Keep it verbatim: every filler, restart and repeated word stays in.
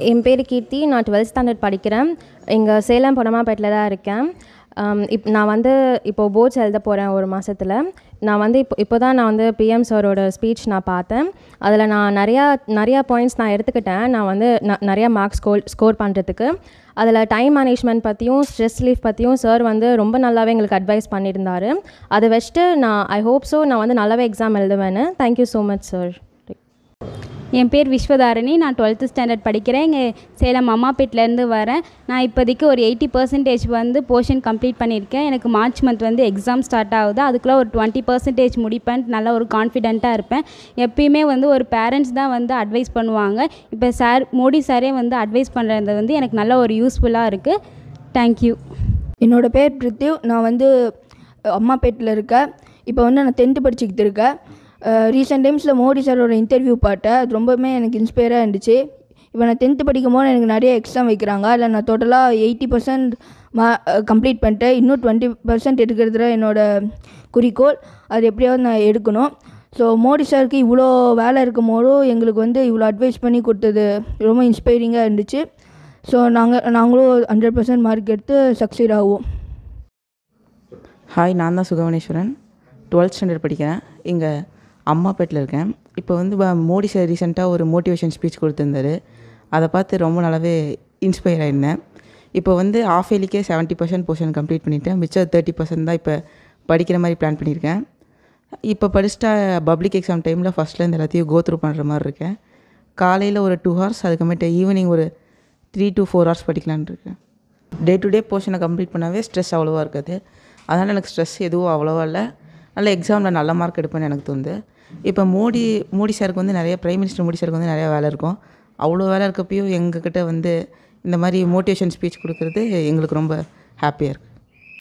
என் பேர் கீர்த்தி. நான் twelfth standard படிக்கிறேன். இங்கே சேலம் பொன்னம்மாப்பேட்டில் தான் இருக்கேன். இப் நான் வந்து இப்போது போர்ட்ஸ் எழுத போகிறேன் ஒரு மாதத்தில். நான் வந்து இப்போ இப்போ தான் நான் வந்து பிஎம் சாரோட ஸ்பீச் நான் பார்த்தேன். அதில் நான் நிறையா நிறையா பாயிண்ட்ஸ் நான் எடுத்துக்கிட்டேன். நான் வந்து ந நிறையா மார்க்ஸ் ஸ்கோர் ஸ்கோர் பண்ணுறதுக்கு. அதில் டைம் மேனேஜ்மெண்ட் பற்றியும் ஸ்ட்ரெஸ் ரிலீஃப் பற்றியும் சார் வந்து ரொம்ப நல்லாவே எங்களுக்கு அட்வைஸ் பண்ணியிருந்தார். அதை வச்சுட்டு நான் ஐ ஹோப் ஸோ நான் வந்து நல்லாவே எக்ஸாம் எழுதுவேன்னு. Thank you so much sir. என் பேர் விஸ்வதாரணி. நான் டுவெல்த்து ஸ்டாண்டர்ட் படிக்கிறேன். இங்கே சேலம் அம்மாப்பேட்டிலேருந்து வரேன். நான் இப்போதைக்கு ஒரு எயிட்டி பர்சன்டேஜ் வந்து போர்ஷன் கம்ப்ளீட் பண்ணியிருக்கேன். எனக்கு மார்ச் மந்த் வந்து எக்ஸாம் ஸ்டார்ட் ஆகுது. அதுக்குள்ளே ஒரு டுவெண்ட்டி பர்சன்டேஜ் முடிப்பேன். நல்ல ஒரு கான்ஃபிடென்ட்டாக இருப்பேன். எப்பயுமே வந்து ஒரு பேரண்ட்ஸ் தான் வந்து அட்வைஸ் பண்ணுவாங்க. இப்போ சார் மோடி சாரே வந்து அட்வைஸ் பண்ணுறது வந்து எனக்கு நல்ல ஒரு யூஸ்ஃபுல்லாக இருக்குது. தேங்க்யூ. என்னோடய பேர் பிரித்திவ். நான் வந்து அம்மாப்பேட்டில் இருக்கேன். இப்போ வந்து நான் டென்த்து படிச்சுக்கிட்டு இருக்கேன். ரீசெண்ட் டைம்ஸில் மோடி சாரோட இன்டர்வியூ பார்த்தேன். அது ரொம்பவுமே எனக்கு இன்ஸ்பயராக இருந்துச்சு. இப்போ நான் டென்த்து படிக்கும் போது எனக்கு நிறைய எக்ஸாம் வைக்கிறாங்க. அதில் நான் டோட்டலாக எயிட்டி பர்சன்ட் மா கம்ப்ளீட் பண்ணிட்டேன். இன்னும் டுவெண்ட்டி பர்சன்ட் எடுக்கிறது என்னோடய குறிக்கோள். அது எப்படியாவது நான் எடுக்கணும். ஸோ மோடி சாருக்கு இவ்வளோ வேலை இருக்கும் போதும் எங்களுக்கு வந்து இவ்வளோ அட்வைஸ் பண்ணி கொடுத்தது ரொம்ப இன்ஸ்பைரிங்காக இருந்துச்சு. ஸோ நாங்கள் நாங்களும் ஹண்ட்ரட் பர்சன்ட் மார்க் எடுத்து சக்சீட் ஆகுவோம். ஹாய், நான் தான் சுகவனேஸ்வரன். டுவெல்த் ஸ்டாண்டர்ட் படிக்கிறேன். இங்கே அம்மாப்பேட்டில் இருக்கேன். இப்போ வந்து மோடி சார் ரீசெண்டாக ஒரு மோட்டிவேஷன் ஸ்பீச் கொடுத்துருந்தாரு. அதை பார்த்து ரொம்ப நல்லாவே இன்ஸ்பயர் ஆகிருந்தேன். இப்போ வந்து ஆஃப் இயர்லிக்கே செவன்ட்டி பர்சன்ட் போர்ஷன் கம்ப்ளீட் பண்ணிவிட்டேன். மிச்சம் தேர்ட்டி பர்சன்ட் தான் இப்போ படிக்கிற மாதிரி பிளான் பண்ணியிருக்கேன். இப்போ படிச்சுட்டா பப்ளிக் எக்ஸாம் டைமில் ஃபஸ்ட்லேருந்து எல்லாத்தையும் கோ த்ரூ பண்ணுற மாதிரி இருக்கேன். காலையில் ஒரு டூ ஹவர்ஸ், அதுக்கப்புறமேட்டு ஈவினிங் ஒரு த்ரீ டு ஃபோர் ஹவர்ஸ் படிக்கலான் இருக்கேன். டே டு டே போர்ஷனை கம்ப்ளீட் பண்ணாவே ஸ்ட்ரெஸ் அவ்வளோவா இருக்காது. அதனால் எனக்கு ஸ்ட்ரெஸ் எதுவும் அவ்வளோவா இல்லை. நல்ல எக்ஸாமில் நல்ல மார்க் எடுப்பேன்னு எனக்கு தோணுது. இப்போ மோடி மோடி சாருக்கு வந்து நிறைய பிரைம் மினிஸ்டர் மோடி சாருக்கு வந்து நிறையா வேலை இருக்கும். அவ்வளோ வேலை இருக்கப்பையும் எங்ககிட்ட வந்து இந்த மாதிரி மோட்டிவேஷன் ஸ்பீச் கொடுக்குறது எங்களுக்கு ரொம்ப ஹாப்பியாக இருக்குது.